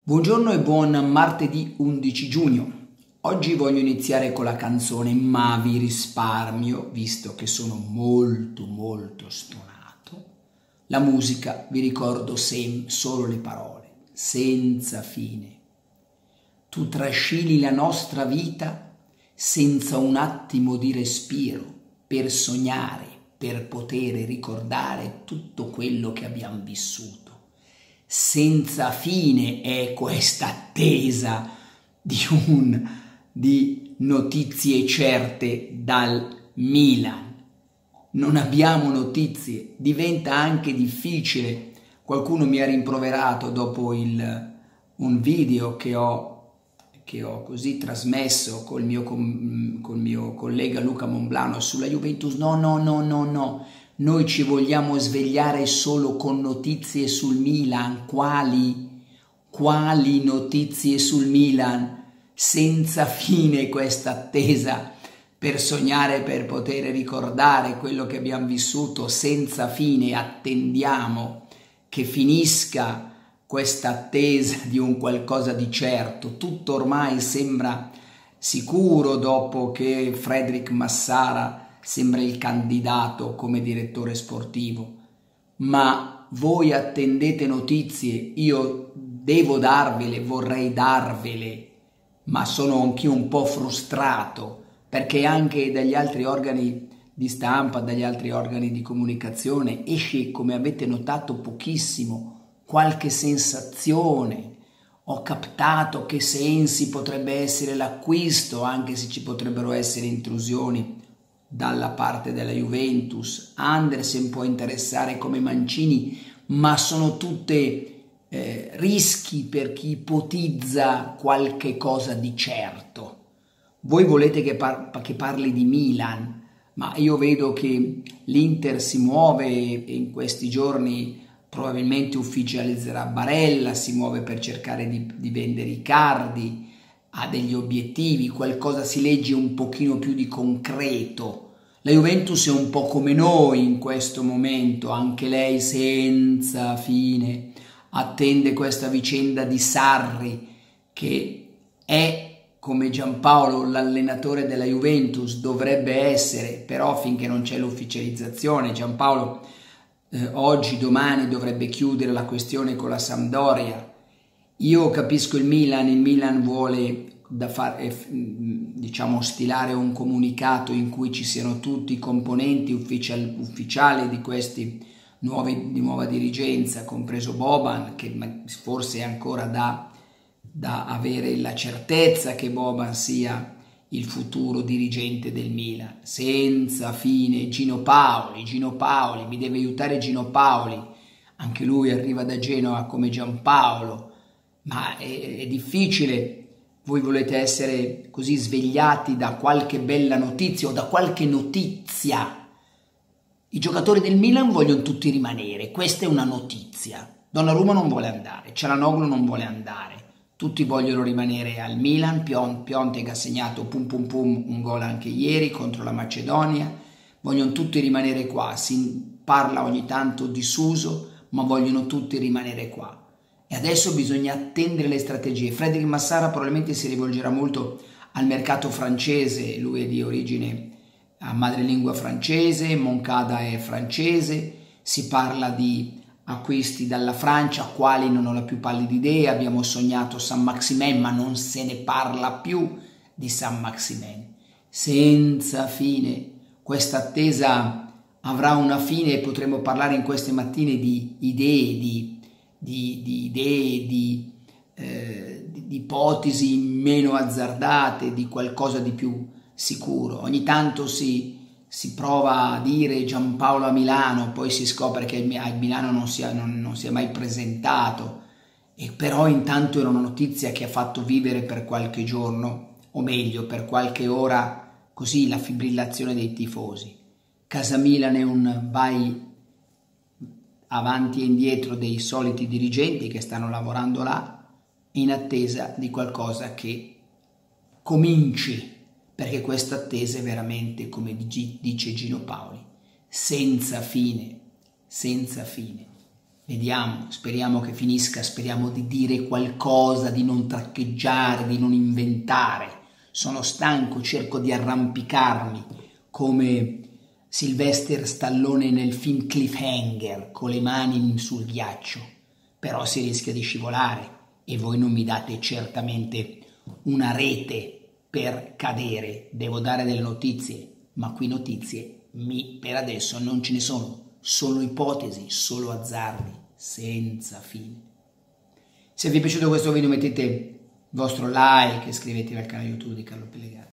Buongiorno e buon martedì 11 giugno. Oggi voglio iniziare con la canzone, ma vi risparmio, visto che sono molto stonato. La musica, vi ricordo solo le parole, senza fine. Tu trascini la nostra vita senza un attimo di respiro, per sognare, per poter ricordare tutto quello che abbiamo vissuto. Senza fine è questa attesa di notizie certe dal Milan. Non abbiamo notizie, diventa anche difficile. Qualcuno mi ha rimproverato dopo un video che ho così trasmesso col mio collega Luca Monblano sulla Juventus. No. Noi ci vogliamo svegliare solo con notizie sul Milan. Quali notizie sul Milan? Senza fine questa attesa per sognare, per poter ricordare quello che abbiamo vissuto. Senza fine attendiamo che finisca questa attesa di un qualcosa di certo. Tutto ormai sembra sicuro dopo che Frederic Massara sembra il candidato come direttore sportivo, ma voi attendete notizie, io devo darvele, vorrei darvele, ma sono anch'io un po' frustrato perché anche dagli altri organi di stampa, dagli altri organi di comunicazione esce, come avete notato, pochissimo, qualche sensazione. Ho captato che Sensi potrebbe essere l'acquisto, anche se ci potrebbero essere intrusioni dalla parte della Juventus. Andersen può interessare come Mancini, ma sono tutte rischi per chi ipotizza qualche cosa di certo. Voi volete che parli di Milan, ma io vedo che l'Inter si muove e in questi giorni probabilmente ufficializzerà Barella, si muove per cercare di vendere Icardi, ha degli obiettivi, qualcosa si legge un pochino più di concreto. La Juventus è un po' come noi in questo momento, anche lei senza fine attende questa vicenda di Sarri, che è come Giampaolo l'allenatore della Juventus, dovrebbe essere, però finché non c'è l'ufficializzazione. Giampaolo oggi, domani dovrebbe chiudere la questione con la Sampdoria. Io capisco il Milan vuole stilare un comunicato in cui ci siano tutti i componenti ufficiali di questi di nuova dirigenza, compreso Boban, che forse è ancora da avere la certezza che Boban sia il futuro dirigente del Milan. Senza fine. Gino Paoli, mi deve aiutare Gino Paoli, anche lui arriva da Genova come Giampaolo, ma è difficile. Voi volete essere così svegliati da qualche bella notizia o da qualche notizia. I giocatori del Milan vogliono tutti rimanere, questa è una notizia. Donnarumma non vuole andare, Çalhanoğlu non vuole andare, tutti vogliono rimanere al Milan. Piontek ha segnato un gol anche ieri contro la Macedonia, vogliono tutti rimanere qua. Si parla ogni tanto di Suso, ma vogliono tutti rimanere qua. E adesso bisogna attendere le strategie. Frederic Massara probabilmente si rivolgerà molto al mercato francese, lui è di origine madrelingua francese, Moncada è francese, si parla di acquisti dalla Francia, quali non ho la più pallida idea. Abbiamo sognato Saint-Maximin, ma non se ne parla più di Saint-Maximin. Senza fine. Questa attesa avrà una fine e potremo parlare in queste mattine di idee, di ipotesi meno azzardate, di qualcosa di più sicuro. Ogni tanto si prova a dire Giampaolo a Milano, poi si scopre che a Milano non si è mai presentato, e però intanto era una notizia che ha fatto vivere per qualche giorno, o meglio per qualche ora, così la fibrillazione dei tifosi. Casa Milan è un vai avanti e indietro dei soliti dirigenti che stanno lavorando là in attesa di qualcosa che cominci, perché questa attesa è veramente, come dice Gino Paoli, senza fine. Vediamo, speriamo che finisca, speriamo di dire qualcosa, di non traccheggiare, di non inventare. Sono stanco, cerco di arrampicarmi come Sylvester Stallone nel film Cliffhanger, con le mani sul ghiaccio. Però si rischia di scivolare e voi non mi date certamente una rete per cadere. Devo dare delle notizie, ma qui notizie per adesso non ce ne sono. Solo ipotesi, solo azzardi, senza fine. Se vi è piaciuto questo video mettete il vostro like e iscrivetevi al canale YouTube di Carlo Pellegrini.